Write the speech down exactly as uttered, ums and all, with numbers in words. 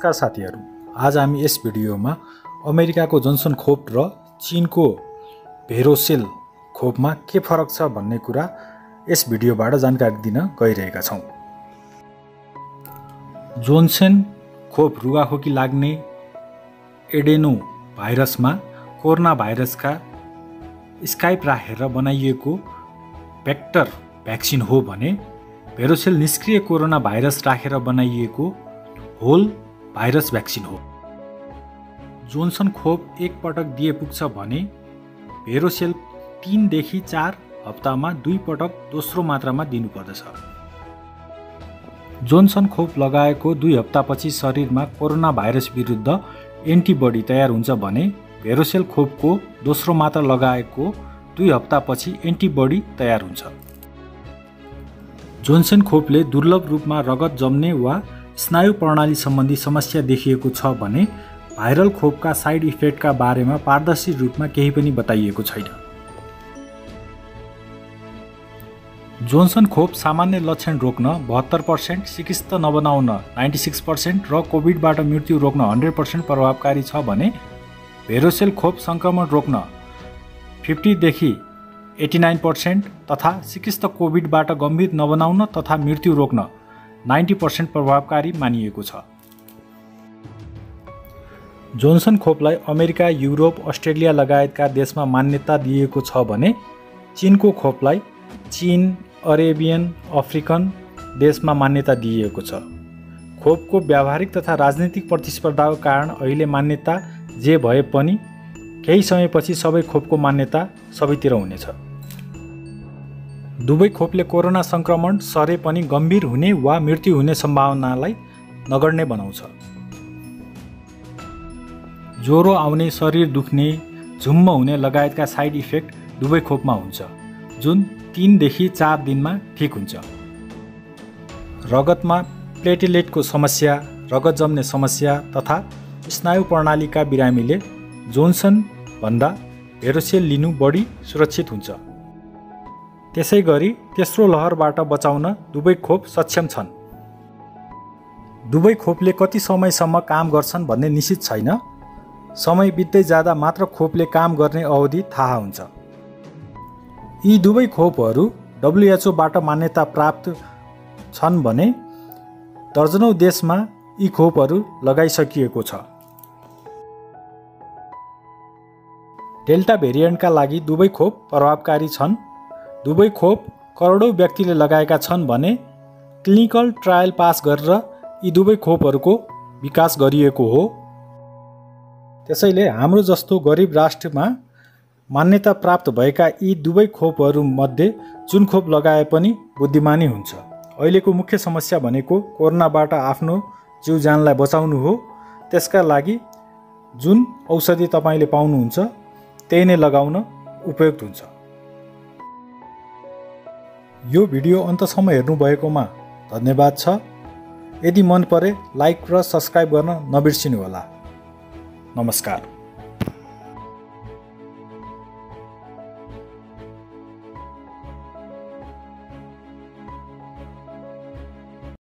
नमस्कार साथीहरू, आज हामी यस भिडियोमा अमेरिकाको जोन्सन खोप र चीनको भेरोसेल खोपमा के फरक छ भन्ने कुरा यस भिडियोबाट जानकारी दिन गइरहेका छौं। जोन्सन खोप रुगाखोकी लाग्ने एडेनो भाइरसमा कोरोना भाइरसका स्पाइक राखेर बनाइएको भेक्टर भ्याक्सिन हो भने भेरोसेल निष्क्रिय कोरोना भाइरस राखेर बनाइएको होल भाइरस भ्याक्सिन हो। जोन्सन खोप एक पटक दिए पुग्छ भने भेरोसेल तीन देखि चार हप्तामा दुई पटक दोस्रो मात्रामा दिनुपर्दछ। जोन्सन खोप लगाएको दुई हप्तापछि शरीरमा कोरोना भाइरस विरुद्ध एन्टिबडी तयार हुन्छ भने भेरोसेल खोपको दोस्रो मात्रा लगाएको दुई हप्तापछि एन्टिबडी तयार हुन्छ। जोन्सन खोपले दुर्लभ रूपमा रगत जम्ने वा स्नायु प्रणाली सम्बन्धी समस्या देखिएको छ भने भाइरल खोपका साइड इफेक्टका बारेमा पारदर्शी रूपमा केही पनि बताइएको छैन। जोन्सन खोप सामान्य लक्षण रोक्न बहत्तर पर्सेन्ट, सिकिस्त नबनाउन छियानब्बे पर्सेन्ट र कोभिडबाट मृत्यु रोक्न सय पर्सेन्ट प्रभावकारी छ भने भेरोसेल खोप सङ्क्रमण रोक्न पचास देखि नब्बे पर्सेन्ट तथा सिकिस्त कोभिडबाट गम्भीर नबनाउन तथा मृत्यु रोक्न नब्बे पर्सेन्ट प्रभावकारी मानिएको छ। जोन्सन खोपलाई अमेरिका, युरोप, अस्ट्रेलिया लगायतका देशमा मान्यता दिएको छ भने चीनको खोपलाई चीन, अरेबियन, अफ्रिकन देशमा मान्यता दिएको छ। खोपको व्यावहारिक तथा राजनीतिक प्रतिस्पर्धाको कारण अहिले मान्यता जे भए पनि केही समयपछि सबै खोपको मान्यता सबैतिर हुनेछ। दुवै खोपले कोरोना सङ्क्रमण सरे पनि गम्भीर हुने वा मृत्यु हुने सम्भावनालाई नगर्ने बनाउँछ। ज्वरो आउने, शरीर दुख्ने, झुम्म हुने लगायतका साइड इफेक्ट दुवै खोपमा हुन्छ, जुन तीन देखि चार दिनमा ठिक हुन्छ। रगतमा प्लेटेलेटको समस्या, रगत जम्ने समस्या तथा स्नायु प्रणालीका बिरामीले जोन्सन भन्दा भेरोसेल लिनु बढी सुरक्षित हुन्छ। त्यसै गरी तेस्रो लहरबाट बचाउन दुवै खोप सक्षम छन्। दुवै खोपले कति समयसम्म काम गर्छन् भन्ने निश्चित छैन। समय बित्दै जाँदा मात्र खोपले काम गर्ने अवधि थाहा हुन्छ। यी दुवै खोपहरू डब्ल्युएचओबाट मान्यता प्राप्त छन् भने दर्जनौं देशमा यी खोपहरू लगाइसकिएको छ। डेल्टा भेरिएन्टका लागि दुवै खोप प्रभावकारी छन्। दुवै खोप करोडौं व्यक्तिले लगाएका छन् भने क्लिनिकल ट्रायल पास गरेर यी दुवै खोपहरूको विकास गरिएको हो। त्यसैले हाम्रो जस्तो गरिब राष्ट्रमा मान्यता प्राप्त भएका यी दुवै खोपहरूमध्ये जुन खोप लगाए पनि बुद्धिमानी हुन्छ। अहिलेको मुख्य समस्या भनेको कोरोनाबाट आफ्नो जीव ज्यानलाई बचाउनु हो। त्यसका लागि जुन औषधि तपाईले पाउनुहुन्छ त्यही नै लगाउन उपयुक्त हुन्छ। यो भिडियो अन्तसम्म हेर्नु भएकोमा धन्यवाद छ। यदि मन परे लाइक र सब्स्क्राइब गर्न नबिर्सिनु होला। नमस्कार।